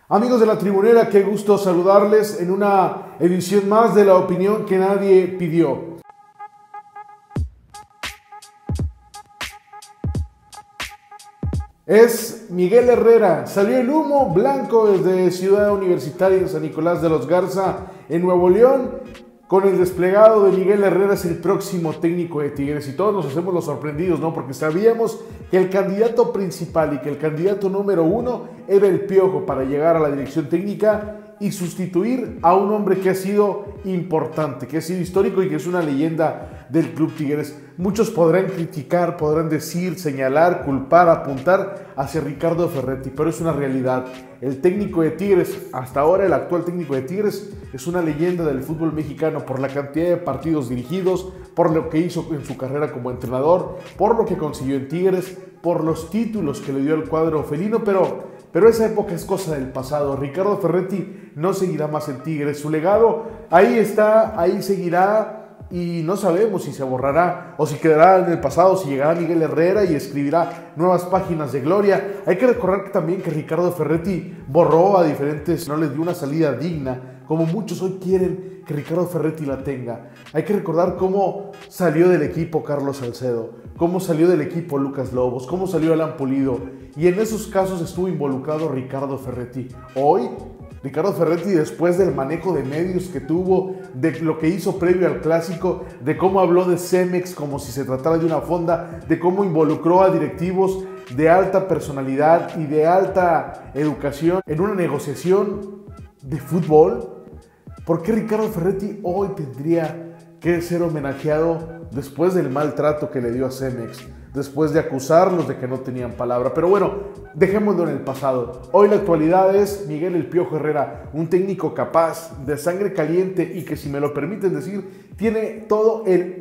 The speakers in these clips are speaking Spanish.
Amigos de la Tribunera, qué gusto saludarles en una edición más de la opinión que nadie pidió. Es Miguel Herrera. Salió el humo blanco desde Ciudad Universitaria en San Nicolás de los Garza, en Nuevo León, con el desplegado de Miguel Herrera es el próximo técnico de Tigres. Y todos nos hacemos los sorprendidos, ¿no? Porque sabíamos que el candidato principal y que el candidato número uno era el Piojo para llegar a la dirección técnica y sustituir a un hombre que ha sido importante, que ha sido histórico y que es una leyenda del Club Tigres. Muchos podrán criticar, podrán decir, señalar, culpar, apuntar hacia Ricardo Ferretti, pero es una realidad. El técnico de Tigres, hasta ahora el actual técnico de Tigres, es una leyenda del fútbol mexicano por la cantidad de partidos dirigidos, por lo que hizo en su carrera como entrenador, por lo que consiguió en Tigres, por los títulos que le dio al cuadro felino, pero esa época es cosa del pasado. Ricardo Ferretti no seguirá más en Tigres. Su legado ahí está, ahí seguirá y no sabemos si se borrará o si quedará en el pasado, si llegará Miguel Herrera y escribirá nuevas páginas de gloria. Hay que recordar también que Ricardo Ferretti borró a diferentes, no les dio una salida digna, como muchos hoy quieren que Ricardo Ferretti la tenga. Hay que recordar cómo salió del equipo Carlos Salcedo, cómo salió del equipo Lucas Lobos, cómo salió Alan Pulido, y en esos casos estuvo involucrado Ricardo Ferretti. Hoy, Ricardo Ferretti, después del manejo de medios que tuvo, de lo que hizo previo al clásico, de cómo habló de Cemex como si se tratara de una fonda, de cómo involucró a directivos de alta personalidad y de alta educación en una negociación de fútbol, ¿por qué Ricardo Ferretti hoy tendría que ser homenajeado después del maltrato que le dio a Cemex? Después de acusarlos de que no tenían palabra. Pero bueno, dejémoslo en el pasado. Hoy la actualidad es Miguel El Piojo Herrera, un técnico capaz, de sangre caliente y que, si me lo permiten decir, tiene todo el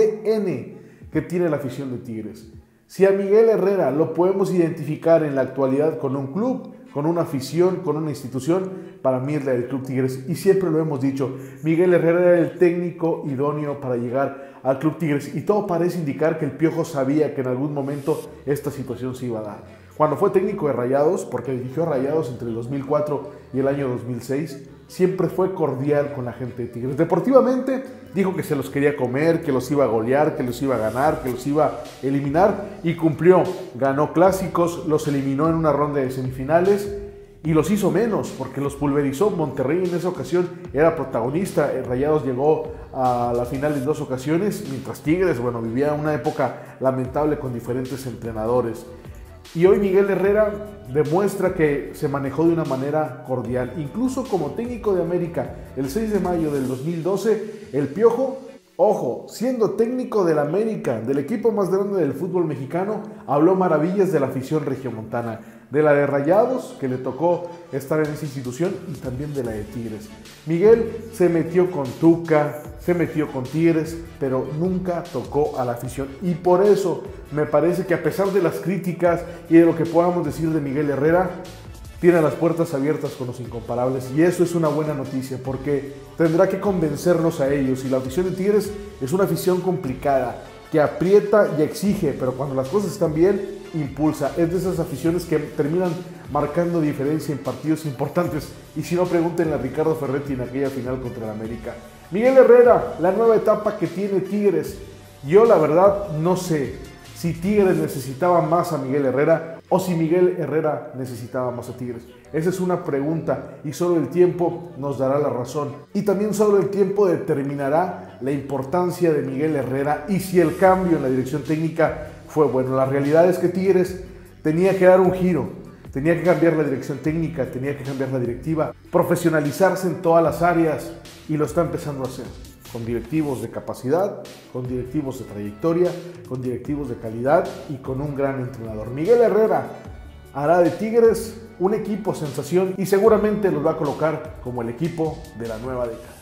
ADN que tiene la afición de Tigres. Si a Miguel Herrera lo podemos identificar en la actualidad con un club, con una afición, con una institución, para mí es la del Club Tigres. Y siempre lo hemos dicho, Miguel Herrera era el técnico idóneo para llegar al Club Tigres. Y todo parece indicar que el Piojo sabía que en algún momento esta situación se iba a dar. Cuando fue técnico de Rayados, porque dirigió a Rayados entre el 2004 y el año 2006, siempre fue cordial con la gente de Tigres. Deportivamente dijo que se los quería comer, que los iba a golear, que los iba a ganar, que los iba a eliminar, y cumplió. Ganó clásicos, los eliminó en una ronda de semifinales y los hizo menos porque los pulverizó. Monterrey en esa ocasión era protagonista. Rayados llegó a la final en 2 ocasiones, mientras Tigres, bueno, vivía una época lamentable con diferentes entrenadores. Y hoy Miguel Herrera demuestra que se manejó de una manera cordial. Incluso como técnico de América, el 6 de mayo del 2012, el Piojo, ojo, siendo técnico del América, del equipo más grande del fútbol mexicano, habló maravillas de la afición regiomontana, de la de Rayados, que le tocó estar en esa institución, y también de la de Tigres. Miguel se metió con Tuca, se metió con Tigres, pero nunca tocó a la afición. Y por eso me parece que, a pesar de las críticas y de lo que podamos decir de Miguel Herrera, tiene las puertas abiertas con los incomparables. Y eso es una buena noticia, porque tendrá que convencernos a ellos. Y la afición de Tigres es una afición complicada, que aprieta y exige, pero cuando las cosas están bien, impulsa. Es de esas aficiones que terminan marcando diferencia en partidos importantes. Y si no, pregúntenle a Ricardo Ferretti en aquella final contra el América. Miguel Herrera, la nueva etapa que tiene Tigres. Yo la verdad no sé si Tigres necesitaba más a Miguel Herrera o si Miguel Herrera necesitaba más a Tigres. Esa es una pregunta y solo el tiempo nos dará la razón. Y también solo el tiempo determinará la importancia de Miguel Herrera y si el cambio en la dirección técnica fue bueno. La realidad es que Tigres tenía que dar un giro, tenía que cambiar la dirección técnica, tenía que cambiar la directiva, profesionalizarse en todas las áreas, y lo está empezando a hacer, con directivos de capacidad, con directivos de trayectoria, con directivos de calidad y con un gran entrenador. Miguel Herrera hará de Tigres un equipo sensación y seguramente los va a colocar como el equipo de la nueva década.